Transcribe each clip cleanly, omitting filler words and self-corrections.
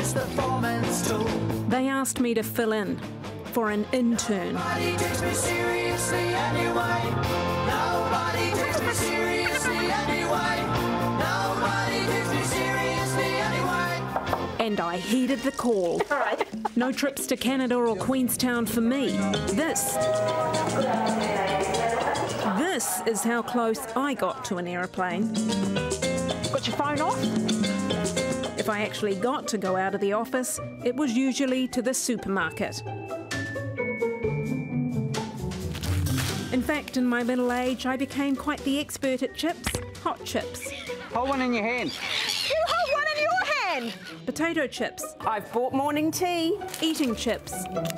it's the foreman's tool. They asked me to fill in for an intern. Nobody takes me seriously anyway. Nobody takes me seriously anyway. Nobody takes me seriously anyway. And I heeded the call. All right. No trips to Canada or Queenstown for me. This is how close I got to an aeroplane. Got your phone off? If I actually got to go out of the office, it was usually to the supermarket. In fact, in my middle age, I became quite the expert at chips, hot chips. Hold one in your hand. You hold one in your hand. Potato chips, I've bought morning tea. eating chips,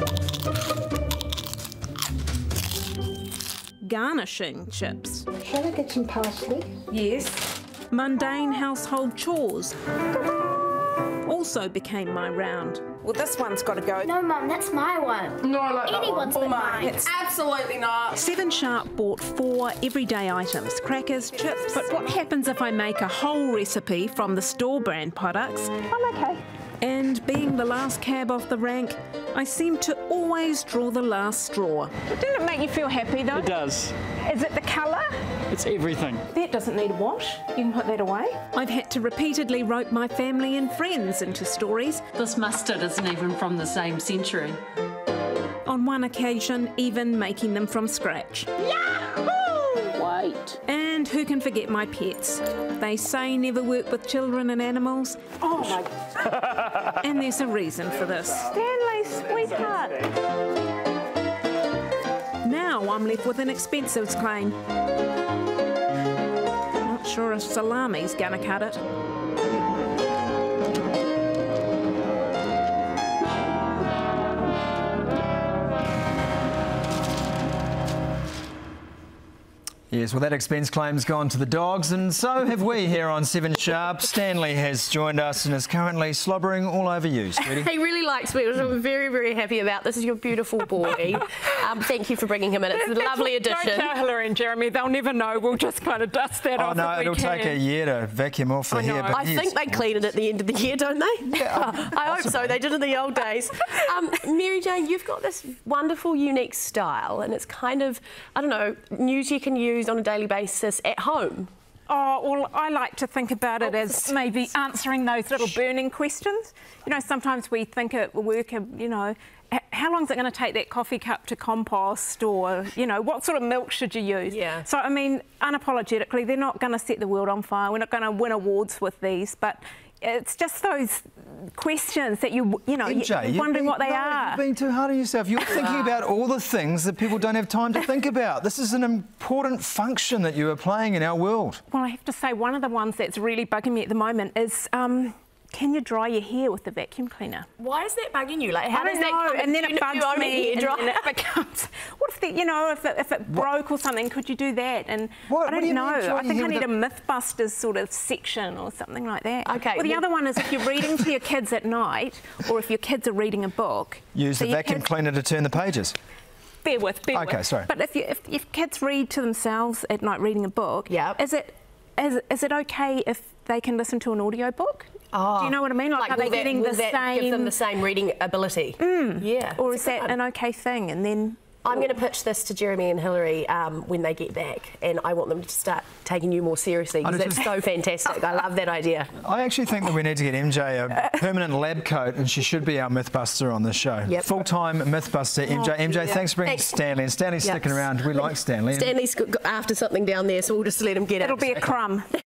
garnishing chips, Shall I get some parsley? Yes. mundane household chores also became my round. Well, this one's got to go. No, Mum, that's my one. No, I like that one. Anyone's but mine. It's absolutely not. 7 Sharp bought 4 everyday items, crackers, chips. But what happens if I make a whole recipe from the store brand products? I'm okay. And being the last cab off the rank, I seem to always draw the last straw. Didn't it make you feel happy, though? It does. Is it the colour? It's everything. That doesn't need a wash. You can put that away. I've had to repeatedly rope my family and friends into stories. This mustard isn't even from the same century. On one occasion, even making them from scratch. Yahoo! Wait. And who can forget my pets? They say never work with children and animals, Oh, my... and there's a reason for this. Stanley, sweetheart. Now I'm left with an expensives claim. Not sure if salami's gonna cut it. Yes, well, that expense claim's gone to the dogs, and so have we here on 7 Sharp. Stanley has joined us and is currently slobbering all over you, sweetie. He really likes me, which I'm very, very happy about. This is your beautiful boy. Thank you for bringing him in. It's a lovely addition. Don't tell Hillary and Jeremy. They'll never know. We'll just kind of dust that off. Oh, no, if we it'll take a year to vacuum off the hair. But I think they clean it at the end of the year, don't they? Yeah, I hope so. They did in the old days. Mary-Jane, you've got this wonderful, unique style, and it's kind of, I don't know, news you can use on a daily basis at home. Oh, well, I like to think about it as maybe answering those little burning questions. You know, sometimes we think at work, you know, how long is it going to take that coffee cup to compost, or, you know, what sort of milk should you use? Yeah. So, I mean, unapologetically, they're not going to set the world on fire. We're not going to win awards with these, but it's just those questions that you're MJ, wondering what they are. You're being too hard on yourself. You're thinking about all the things that people don't have time to think about. This is an important function that you are playing in our world. Well, I have to say, one of the ones that's really bugging me at the moment is, can you dry your hair with the vacuum cleaner? Why is that bugging you? Like, how I does don't that know, come and then into it bugs your own me, hair and then it becomes... What if, you know, if it broke or something, could you do that? And What I do you don't mean, know. dry I think your I hair need a with Mythbusters sort of section or something like that. Okay, Well, the well- other one is if you're reading to your kids at night, or if your kids are reading a book. Use so the your vacuum kids- cleaner to turn the pages. Bear with. Okay, sorry. But if kids read to themselves at night reading a book, Yeah. is it okay if they can listen to an audiobook? Oh. Do you know what I mean? Like, are they will that- getting will the that same... give them the same reading ability? Yeah. Or it's is that an okay thing? And then... I'm going to pitch this to Jeremy and Hillary when they get back, and I want them to start taking you more seriously, because that's so fantastic. I love that idea. I actually think that we need to get MJ a permanent lab coat, and she should be our Mythbuster on this show. Yep. Full-time Mythbuster, MJ. MJ, thanks for bringing Stanley. And Stanley's sticking around. We like Stanley. Stanley's after something down there, so we'll just let him get it. It'll be a crumb.